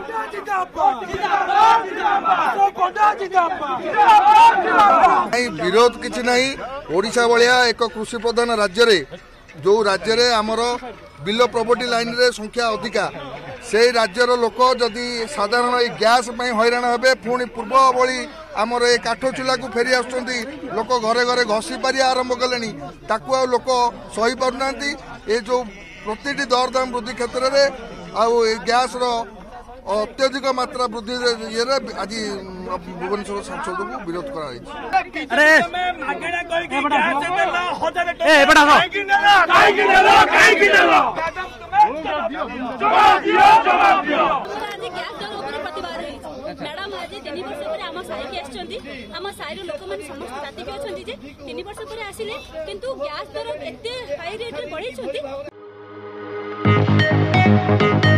विरोध किसी नहीं। ओडिशा भाया एक कृषि प्रधान राज्य रे जो राज्य रे आमर बिलो प्रॉपर्टी लाइन रे संख्या अधिका से राज्यर लोक जदि साधारण गैस हैरान हे पुणी पूर्व भली आमर ए काठ चूल्हा को फेरी आसुँच लोक घरे घरे घसी पारि आरंभ कले ताकू आ लोक सही पारना ये जो प्रति दरदाम वृद्धि क्षेत्र में गैस अत्यधिक मात्रा वृद्धि ये आज भुवनेश्वर सांसद को विरोध मैडम आज 3 वर्ष पर आम साई के आम साई लोक मैंने समस्त जाति अच्छा 3 वर्ष पर आसिले किंतु गैस दर एत हाई रेट बढ़े